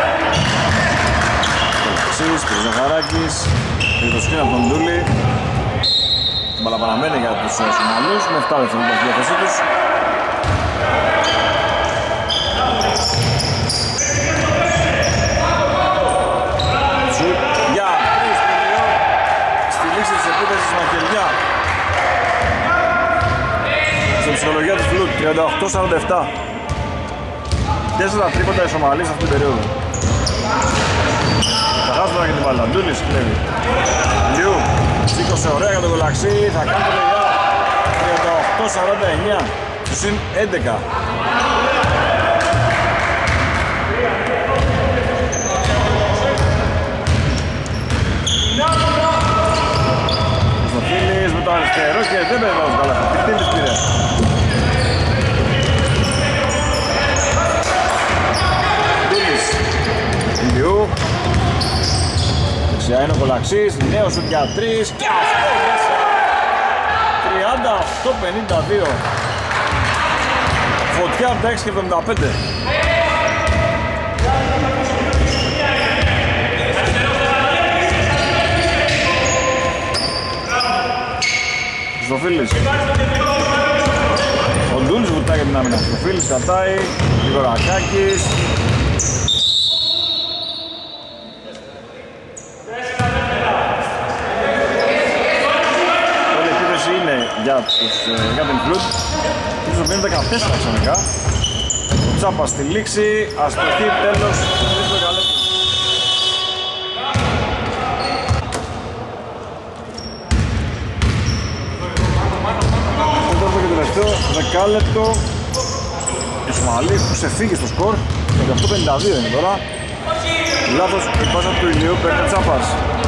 Κολαξής, ο Ζαχαράκης. Έχει σκριν από τον Ντούλη. Την μπάλα παραμένει για τους Σομαλούς με επτά δευτερόλεπτα στη διάθεσή τους. Σουτ για τρεις μιλιόν στη λήξη της επίθεσης μαχαιριά. Στην ψυχολογία της Φλουτ, τριάντα οκτώ σαράντα επτά. Τέσσερα τρίποτα οι Σομαλείς αυτή την περίοδο. Θα χάσουν τώρα και την μπάλα. Ντούλης κλέβει. Λιού, σήκωσε ωραία για τον Κολαξή, θα κάνει το λεγιά. τριάντα οκτώ σαράντα εννιά, συν έντεκα. Χρυστοφίλης με το αριστερό και δεν παίρνει ο καλά. Πικτήλης πήρε. Ντούλης. Ηλιού. Δεξιά είναι ο Κολαξής, νέο σουτ για τρεις και αυτό μέσα. τριάντα οκτώ πενήντα δύο. Φωτιά από τα έξι και εβδομήντα πέντε. Χρυστοφίλης. Ο Ντούλης βουτάει για την άμυνα. Χρυστοφίλης κατάει. Γρηγορακάκης. Όλη η επίθεση είναι για, τους, για την Φλουτ. Χρυστοφίλης δεκατέσσερα ξαφνικά. Ο Τσάπας στη λήξη. Αστοχή τέλος. τελευταίο δεκάλεπτο. Η Σομαλή που ξεφύγει στο σκορ. πενήντα οκτώ πενήντα δύο είναι τώρα. Λάθος η πάσα του Ηλίου, παίρνει ο Τσάπας.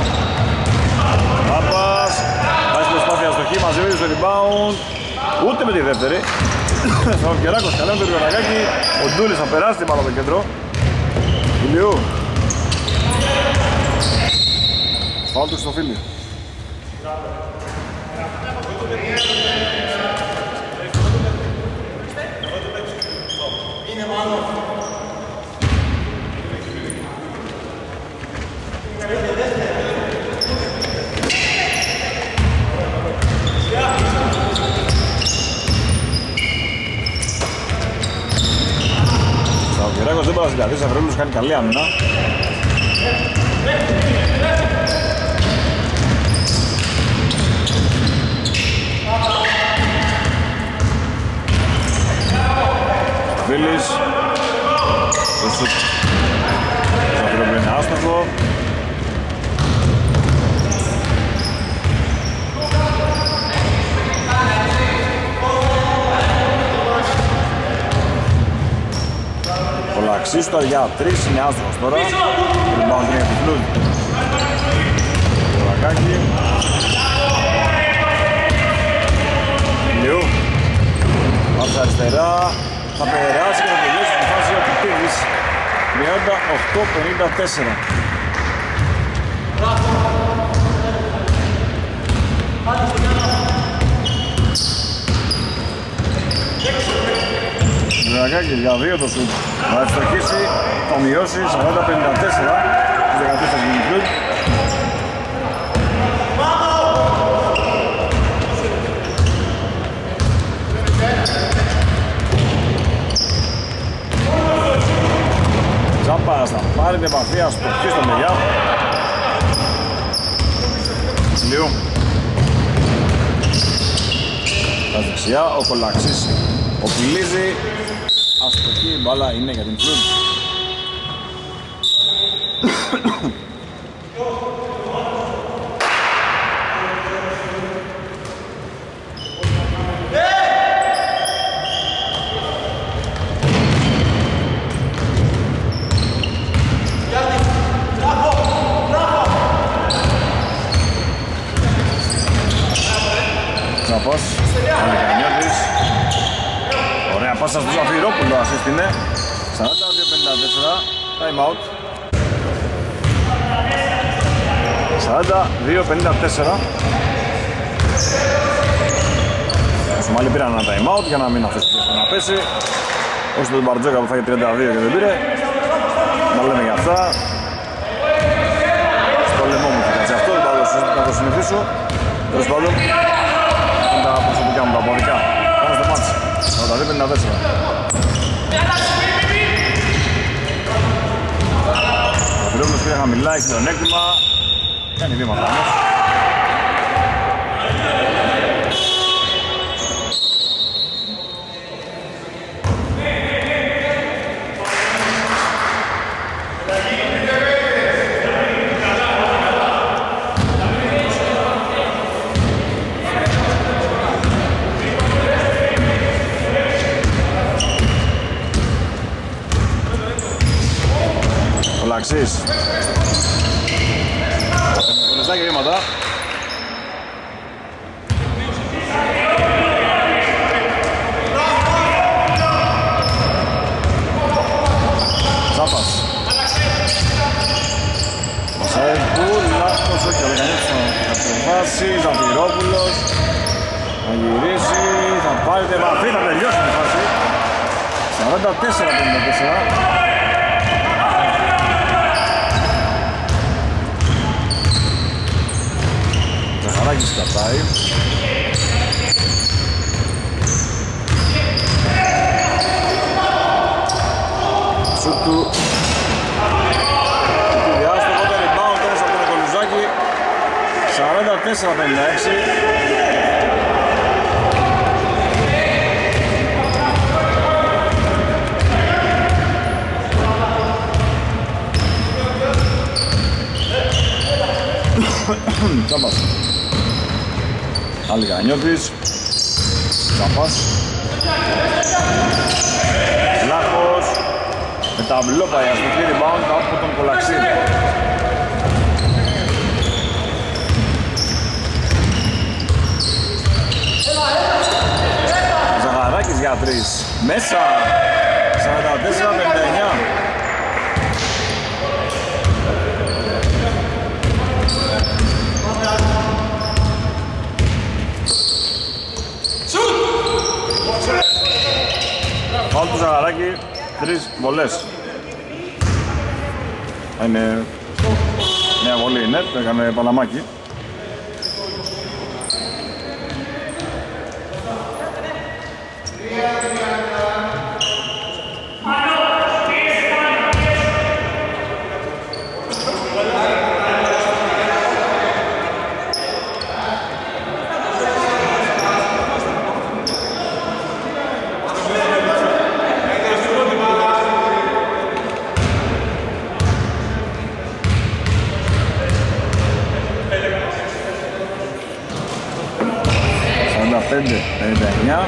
Τσάπας, πάει στην προσπάθεια αστοχή, μαζεύει στο rebound. Ούτε με τη δεύτερη. Ο Κεράκος καλά με το Ριβερακάκι. Ο Ντούλης θα περάσει την μπάλα από το κέντρο. Ηλίου. Φάουλ του στο φίλι. Είναι μάλλον. Ο Κυράκος δεν μπορεί να συγκρατήσει, Αβρέλους κάνει καλή άμυνα. Φίλης. Το σουτ. Το Αβρέλου είναι άστοχο. Αξίστο για τρεις, είναι άστοχος τώρα. Rebound είναι για την Φλουτ. Ρακάκι. Λιού. Πάψε αριστερά. Θα περάσει και θα τελειώσει τη φάση ο Κουτίδης. τριάντα οκτώ πενήντα τέσσερα. Ρακάκι για δύο το σουτ. Θα ευστοχίσει, θα μειώσει σαράντα πενήντα τέσσερα στις δεκατέσσερα στην Φλουτ. Τσάπας θα πάρει την επαφή, ας το πιει στο μεριά. Λιού. Τα δεξιά, ο Κολαξής οπιλίζει. Αστοχή η μπάλα είναι για την Φλουτ. Τσάπας, Αλικανιώτης. Ωραία πάσα στο Ζαφυρόπουλο, assist είναι. σαράντα δύο πενήντα τέσσερα, time out. σαράντα δύο πενήντα τέσσερα. Οι Σομαλοί πήραν ένα time out για να μην αφήσει πίσω να πέσει. Όσο τον Μπαρτζόκα που φάγε τριάντα δύο και δεν πήρε. Να λέμε για αυτά. Στο λαιμό μου θα κάτσει αυτό, δεν θα το συνηθίσω. Τέλος πάντων, είναι τα προσωπικά μου τα ποδικά. Πάμε στο μάτς. σαράντα δύο πενήντα τέσσερα. Ο Φιλόπουλος πήρε χαμηλά, έχει τον έκτημα. Κάνει βήματα όμως. Αξίς. Κολεζάκια βήματα. Τσάπας. Πασαέκου, λάθος, όχι, ο Λεγανίτης θα κατεβάσει, Ζαφυρόπουλος. Θα γυρίσει, θα πάρει την επαφή, θα τελειώσει τη φάση. σαράντα τέσσερα πενήντα τέσσερα. Χαράκης κατάει. Σουτ του. Του διάστοχο το rebound όμως από τον Κολουζάκη. σαράντα τέσσερα πενήντα έξι. Τσάμπας. Αλικανιώτης. Τσάμπας. Λάχος με ταμπλό πάει στο rebound από τον Κολαξή. Ζαγαράκης για τρεις. Μέσα. σαράντα τέσσερα πενήντα εννιά. Φάουλ του Ζαγαράκη, τρεις βολές. Είναι μια βολή net, το έκανε Παλαμάκη. πενήντα εννιά.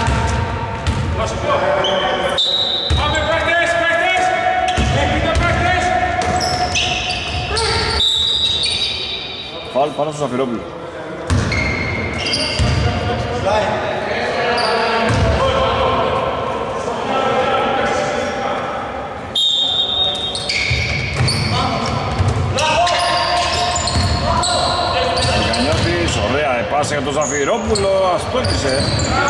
Φάουλ πάνω στο Ζαφυρόπουλο. Ωραία, επάσε για τον Ζαφυρόπουλο, αστόχησε.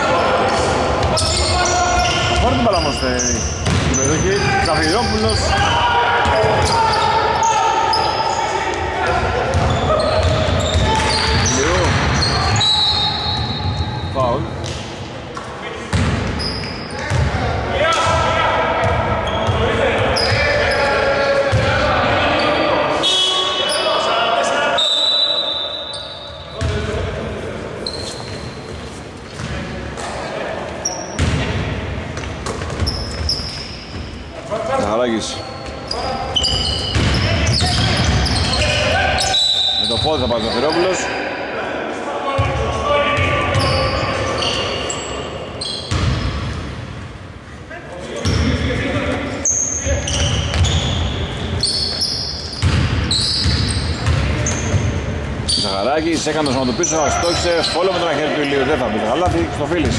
Πάρε την μπάλα όμως στην περιοχή, Ζαφυρόπουλος. Λίγο. Φάουλ. Ζαχαράκης. Με το πόδι θα πάει ο Ζαφυρόπουλος. Ζαχαράκης έκανε το σώμα του πίσω, αστόχησε, φόλο με τον αχέρι του Ηλίου, δεν θα μπει το καλάθι, στο Φίλης.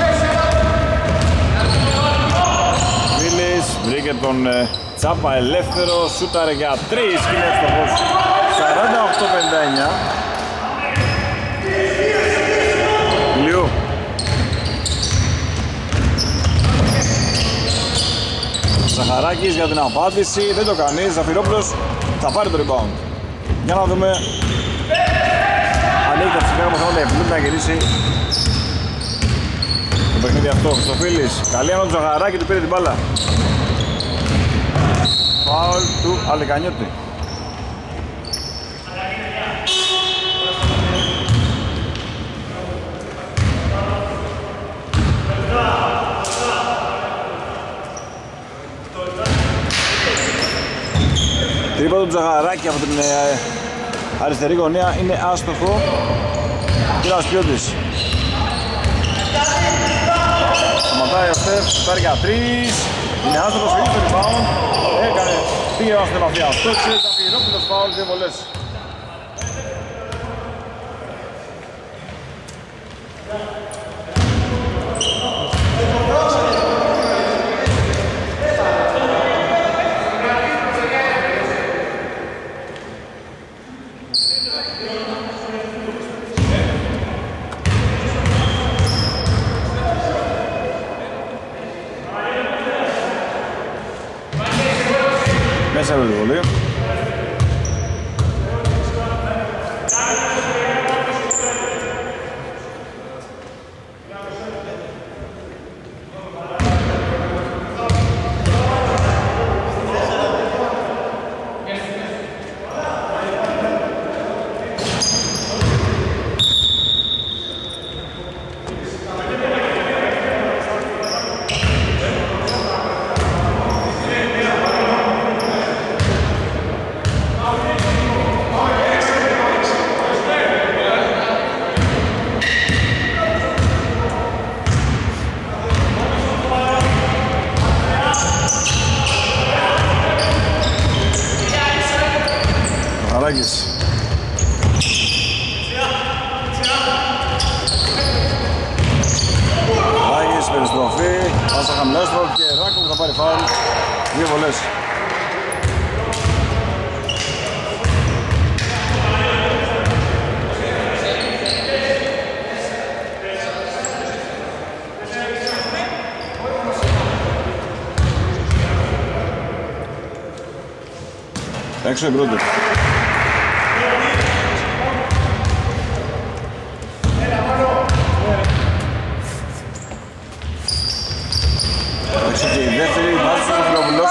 Φίλης βρήκε τον ε, Τσάπα ελεύθερο, σούταρε για τρεις και είναι εύστοχος. σαράντα οκτώ πενήντα εννιά. Ηλίου. Ζαχαράκης για την απάντηση, δεν το κάνει, Ζαφυρόπουλος θα πάρει το rebound. Για να δούμε αν έχει τα ψηφία όπως θα βλέπουμε να γυρίσει το παιχνίδι αυτό. Στο Φίλης, καλή ανώ του Ζαχαράκη, του πήρε την μπάλα. Φάουλ του Αλικανιώτη. Τρίποντο του Ζαχαράκη από την ε, αριστερή γωνία είναι άστοχο. Κύριος Πιώτης. Σταματάει ο Στεφ, φτάρει για τρεις. Είναι άστοχος, φύγει στο rebound. Έκανε, πήγε ο στην επαφή αυτό. Ξέρετε, Ζαφυρόπουλος φάουλ, δύο βολές. Μέσα από το βολείο. Ζαχαράκης. Ζαχαράκης, περιστροφή, πάσα χαμηλέστρο και Ράκο που θα πάρει φάουλ. Δύο βολές. Έξω η Μπρούντερ. Έξω και η δεύτερη, βάζει ο Φιλόπουλος.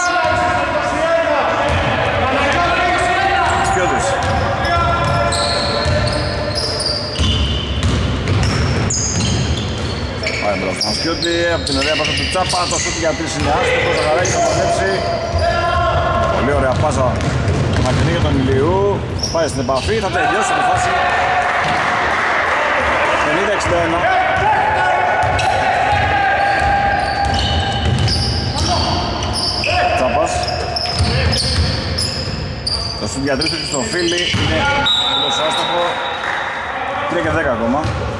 Σκιώτης. Πάει μπρος τον Σκιώτη, από την ωραία πάσα του Τσάπα, το σούτ για τρεις είναι άστοχο, το Ζαχαράκης θα παλέψει. Πολύ ωραία πάσα. Μακρινή για τον Ηλιού, πάει στην επαφή, θα τελειώσει τη φάση. πενήντα εξήντα ένα. Τσάπας. Το σουτ για τρεις του στον Φίλι είναι εντός άστοχο. τρία και δέκα ακόμα.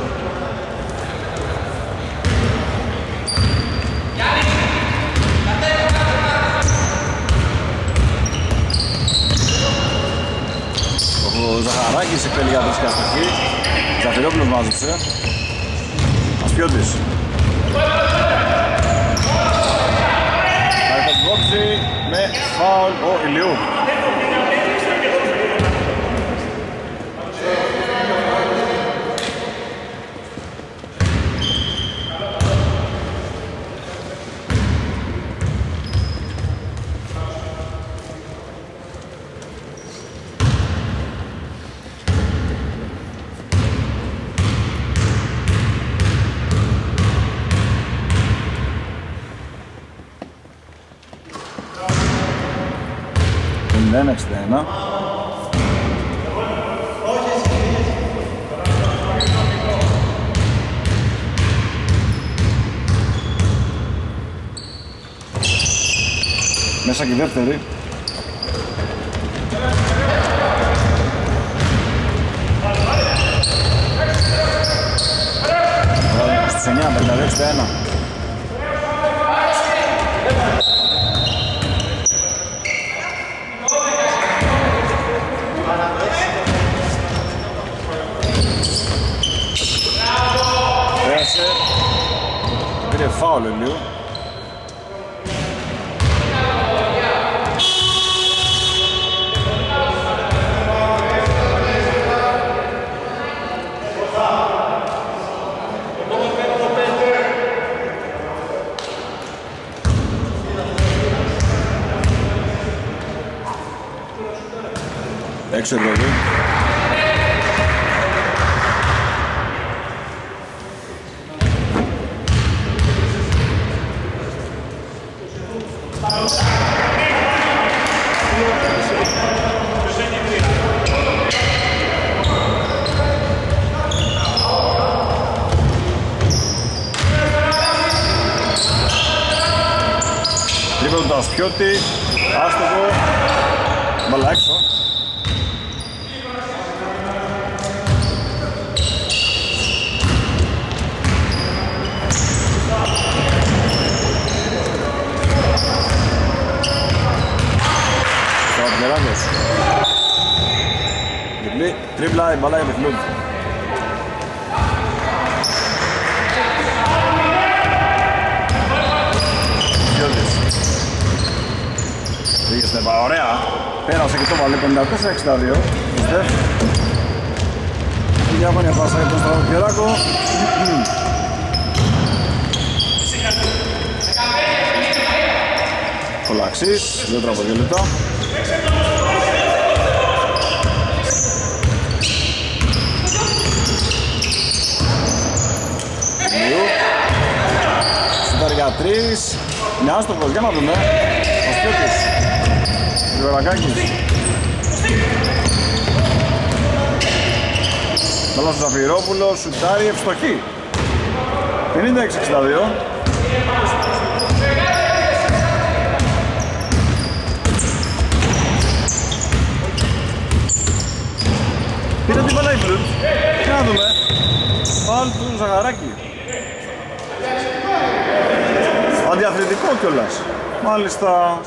Ο Ζαχαράκης εκτελεί για τρισιά στοχή. Ζαφυρόπουλος μάζεψε. Ασκιώτης. Θα τον κόψει με φάουλ ο Ηλιού. πενήντα ένα εξήντα ένα. Μέσα και η δεύτερη. Στους εννιά, πενήντα δύο εξήντα ένα. Πήρε φάουλ λίγο. Έξω εδώ. Τρίποντο το Ασκιώτη, άστοχο, μπαλά έξω. Καπνεράδος. Τρίπλα, η μπαλά για Μιχλούντ. Πήγε στην επά, ωραία. Πέρασε και το βάλε πενήντα τέσσερα εξήντα δύο. Στεφ. Η διάγωνια πάσα για τον Στραβοκεράκο. Κολαξής, δύο τραπογελίτα. Σουτάρει για τρεις. Είναι άστοχος, για να δούμε. Ο Σπιώτης. Γρηγορακάκης. Καλώς ο Ζαφυρόπουλος, σουτάρει ευστοχή. πενήντα έξι εξήντα δύο. Ζαχαράκη. Αντιαθλητικό κιόλας. Μάλιστα.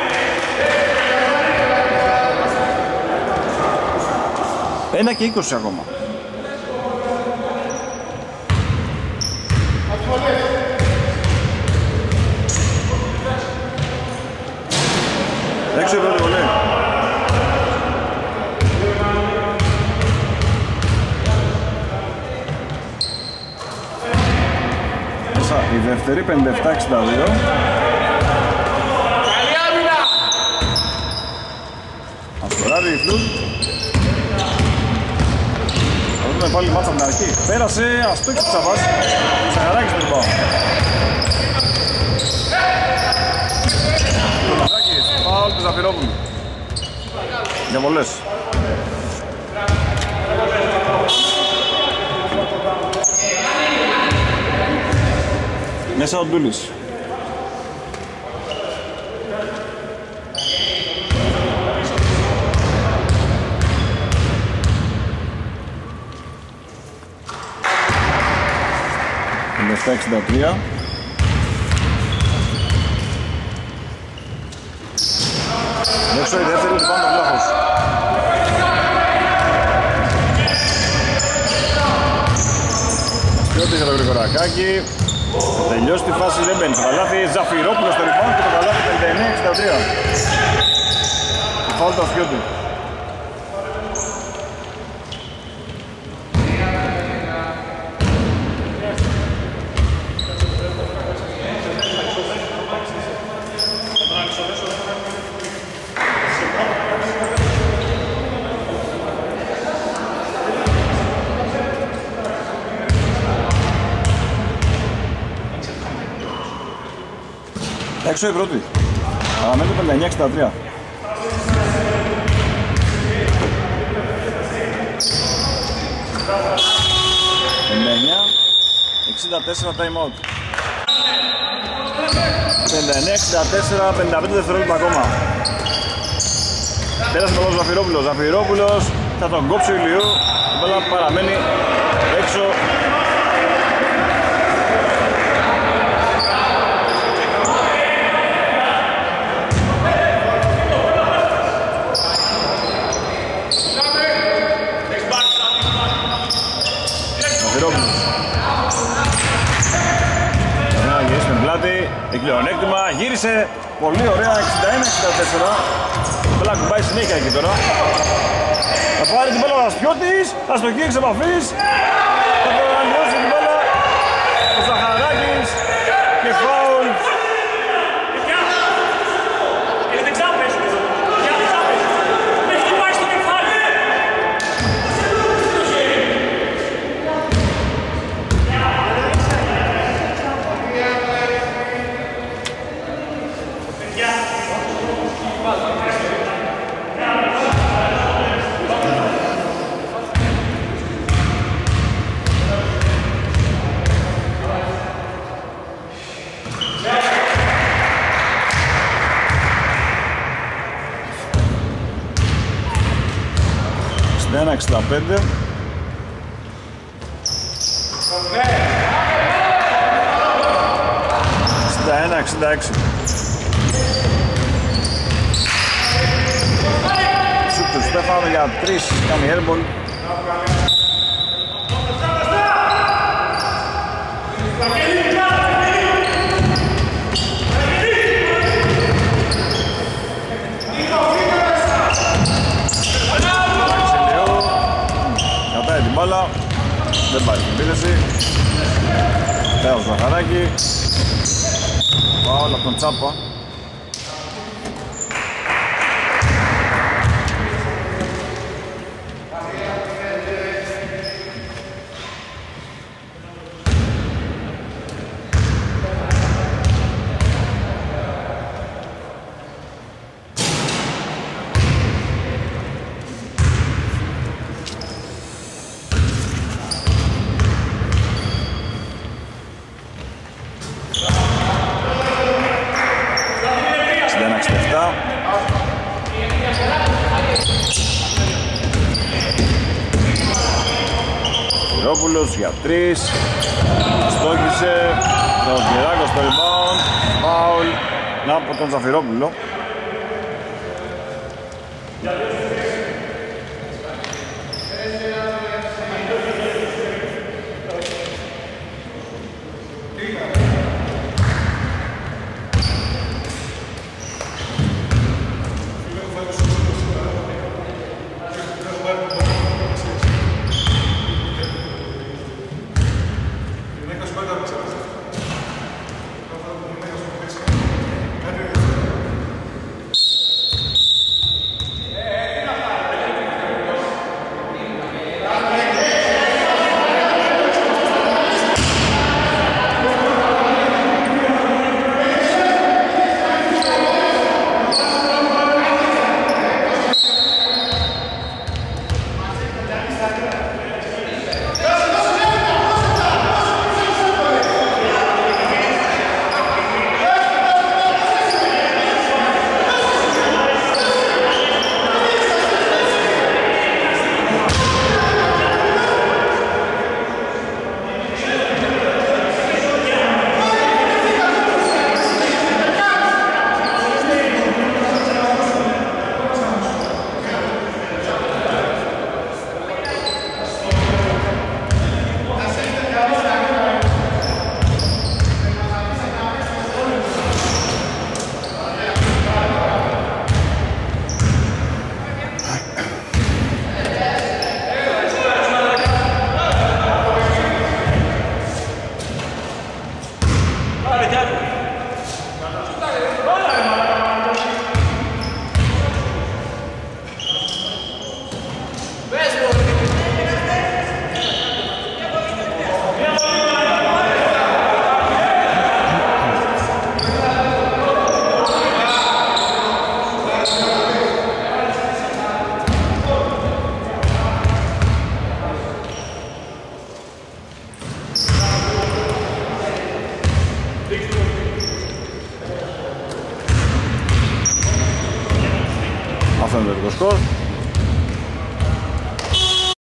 Ένα και είκοσι ακόμα. Έξω η πρώτη βολή. Η δεύτερη πενήντα επτά εξήντα δύο. Ασκοράρει η Φλουτ. Θα δούμε πάλι μάτσα από την αρχή. Πέρασε, αστόχη του Τσαβάς. Ζαχαράκης του rebound. Ζαχαράκης, φάουλ του Ζαφυρόπουλου. Για βολές. Μέσα ο Ντούλης. πενήντα επτά εξήντα τρία. Έξω η δεύτερη του πάνω βλάχος. Αστιώτης για το Γρηγορακάκη. Τελειώσει τη φάση, δεν μπαίνει. Το καλάθι Ζαφυρόπουλος στο rebound και το καλάθι πενήντα εννέα εξήντα τρία. Φάουλ του Αστιώτη. Έξω η πρώτη. Αναμένει το πενήντα εννέα εξήντα τρία. πενήντα εννέα εξήντα τέσσερα time out. πενήντα εννέα εξήντα τέσσερα, πενήντα πέντε δευτερόλεπτα ακόμα. Πέρασε με τον Ζαφυρόπουλο. Ζαφυρόπουλος θα τον κόψει ο Ηλιού. Η μπάλα παραμένει έξω. Έχει πλεονέκτημα, γύρισε πολύ ωραία, εξήντα ένα εξήντα τέσσερα. Μπέλα κουμπάει συνέχεια εκεί τώρα. Θα πάρει την μπέλα ο Αστιώτης, αστοχή εξ επαφής. Θα το ανεβώσει την μπέλα ο Ζαχαράκης και φάουλ. ένα εξήντα πέντε. εξήντα ένα εξήντα έξι. Σουτ του Στέφανο για τρεις, κάνει airball. Μπάλα, δεν πάει στην επίθεση. Τέος Ζαχαράκη. Φάουλ από τον Τσάπα. Ζαφυρόπουλος για τρεις. Στόχισε. Τον Κυράκο στο rebound. Φάουλ από τον Ζαφυρόπουλο. Αυτό είναι το τελικό σκορ.